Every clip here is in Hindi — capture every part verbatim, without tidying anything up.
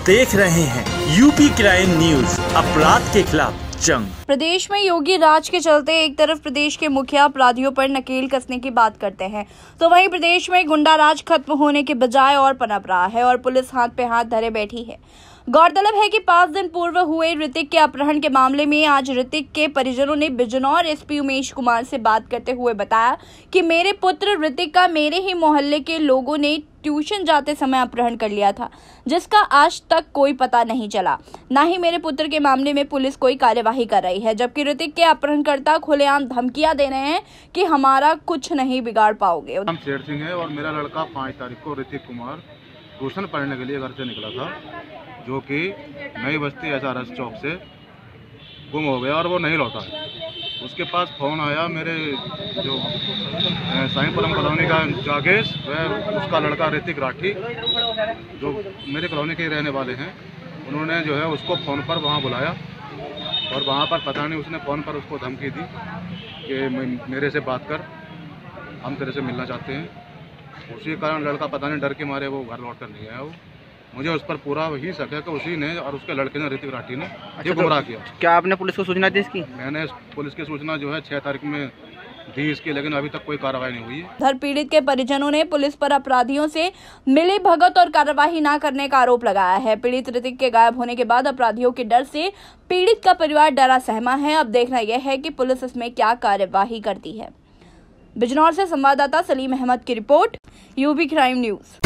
देख रहे हैं यूपी क्राइम न्यूज, अपराध के खिलाफ जंग। प्रदेश में योगी राज के चलते एक तरफ प्रदेश के मुखिया अपराधियों पर नकेल कसने की बात करते हैं, तो वहीं प्रदेश में गुंडा राज खत्म होने के बजाय और पनप रहा है और पुलिस हाथ पे हाथ धरे बैठी है। गौरतलब है कि पाँच दिन पूर्व हुए ऋतिक के अपहरण के मामले में आज ऋतिक के परिजनों ने बिजनौर एसपी उमेश कुमार से बात करते हुए बताया कि मेरे पुत्र ऋतिक का मेरे ही मोहल्ले के लोगों ने ट्यूशन जाते समय अपहरण कर लिया था, जिसका आज तक कोई पता नहीं चला। न ही मेरे पुत्र के मामले में पुलिस कोई कार्यवाही कर रही है, जबकि ऋतिक के अपहरणकर्ता खुलेआम धमकियां दे रहे हैं कि हमारा कुछ नहीं बिगाड़ पाओगे। नाम शेर सिंह है और मेरा लड़का पाँच तारीख को ऋतिक कुमार ट्यूशन पढ़ने के लिए घर से निकला था, जो कि नई बस्ती एस आर एस चौक से गुम हो गया और वो नहीं लौटा है। उसके पास फ़ोन आया, मेरे जो साईंपुरम कॉलोनी का जागेश, वह उसका लड़का ऋतिक राठी, जो मेरे कॉलोनी के रहने वाले हैं, उन्होंने जो है उसको फ़ोन पर वहाँ बुलाया और वहाँ पर पता नहीं उसने फ़ोन पर उसको धमकी दी कि मेरे से बात कर, हम तेरे से मिलना चाहते हैं। उसी कारण लड़का पता नहीं डर के मारे वो घर लौट कर नहीं आया। वो मुझे उस पर पूरा ही शक है कि उसी ने और उसके लड़के ने, ऋतिक राठी ने, ये गुमराह किया। क्या आपने पुलिस को सूचना दी इसकी? मैंने पुलिस की सूचना जो है छह तारीख में दी इसकी, लेकिन अभी तक कोई कार्रवाई नहीं हुई है। उधर पीड़ित के परिजनों ने पुलिस पर अपराधियों से मिली भगत और कार्रवाई न करने का आरोप लगाया है। पीड़ित ऋतिक के गायब होने के बाद अपराधियों के डर से पीड़ित का परिवार डरा सहमा है। अब देखना यह है कि पुलिस इसमें क्या कार्यवाही करती है। बिजनौर से संवाददाता सलीम अहमद की रिपोर्ट, यूपी क्राइम न्यूज।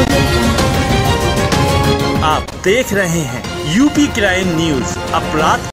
आप देख रहे हैं यूपी क्राइम न्यूज, अपराध